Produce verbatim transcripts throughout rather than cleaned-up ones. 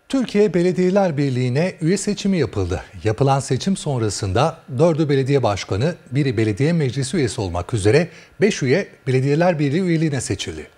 Türkiye Belediyeler Birliği'ne üye seçimi yapıldı. Yapılan seçim sonrasında dördü belediye başkanı, biri belediye meclisi üyesi olmak üzere beş üye Belediyeler Birliği üyeliğine seçildi.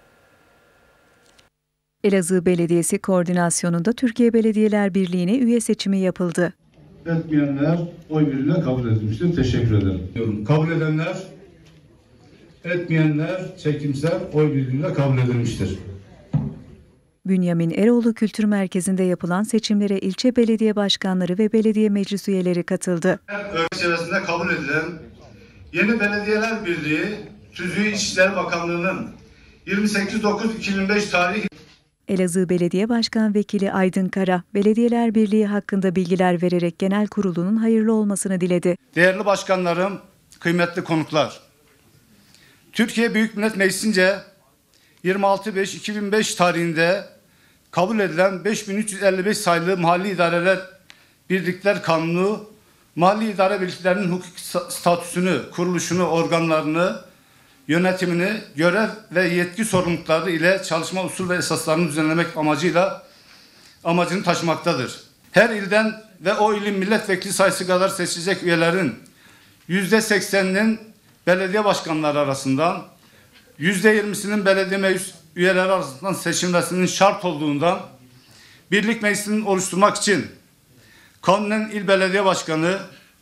Elazığ Belediyesi koordinasyonunda Türkiye Belediyeler Birliği'ne üye seçimi yapıldı. Etmeyenler oy birliğiyle kabul edilmiştir. Teşekkür ederim. Kabul edenler, etmeyenler çekimser oy birliğiyle kabul edilmiştir. Bünyamin Eroğlu Kültür Merkezi'nde yapılan seçimlere ilçe belediye başkanları ve belediye meclis üyeleri katıldı. Örgüt çevresinde kabul edilen yeni Belediyeler Birliği tüzüğü İçişleri Bakanlığı'nın yirmi sekiz dokuz iki bin beş tarihi Elazığ Belediye Başkan Vekili Aydın Kara, Belediyeler Birliği hakkında bilgiler vererek genel kurulunun hayırlı olmasını diledi. Değerli başkanlarım, kıymetli konuklar. Türkiye Büyük Millet Meclisi'nce yirmi altı beş iki bin beş tarihinde kabul edilen beş bin üç yüz elli beş sayılı Mahalli İdareler Birlikler Kanunu, mahalli idare birliklerinin hukuki statüsünü, kuruluşunu, organlarını, yönetimini, görev ve yetki sorumlulukları ile çalışma usul ve esaslarını düzenlemek amacıyla amacını taşımaktadır. Her ilden ve o ilin milletvekili sayısı kadar seçilecek üyelerin yüzde sekseninin belediye başkanları arasından, yüzde yirmisinin belediye meclis üyeleri arasından seçilmesinin şart olduğundan, birlik meclisini oluşturmak için kanunen il belediye başkanı,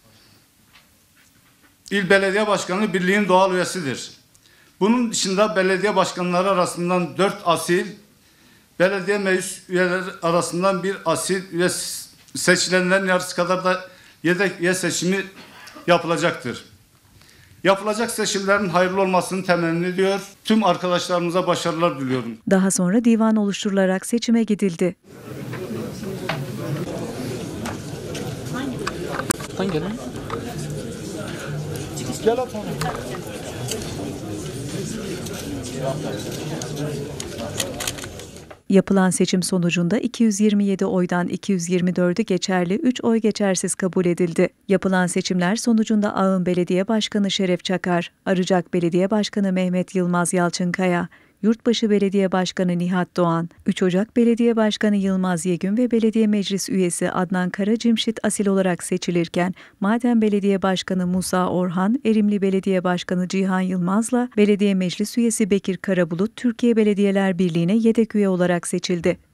il belediye başkanı birliğin doğal üyesidir. Bunun dışında belediye başkanları arasından dört asil, belediye meclis üyeleri arasından bir asil ve seçilenlerin yarısı kadar da yedek üye seçimi yapılacaktır. Yapılacak seçimlerin hayırlı olmasını temenni ediyor. Tüm arkadaşlarımıza başarılar diliyorum. Daha sonra divan oluşturularak seçime gidildi. Hangi lan? Gel at onu. Yapılan seçim sonucunda iki yüz yirmi yedi oydan iki yüz yirmi dördü geçerli, üç oy geçersiz kabul edildi. Yapılan seçimler sonucunda Ağın Belediye Başkanı Şeref Çakar, Arıcak Belediye Başkanı Mehmet Yılmaz Yalçınkaya, Yurtbaşı Belediye Başkanı Nihat Doğan, üç Ocak Belediye Başkanı Yılmaz Yegün ve Belediye Meclis Üyesi Adnan Karacimşit asil olarak seçilirken, Maden Belediye Başkanı Musa Orhan, Erimli Belediye Başkanı Cihan Yılmaz'la Belediye Meclis Üyesi Bekir Karabulut, Türkiye Belediyeler Birliği'ne yedek üye olarak seçildi.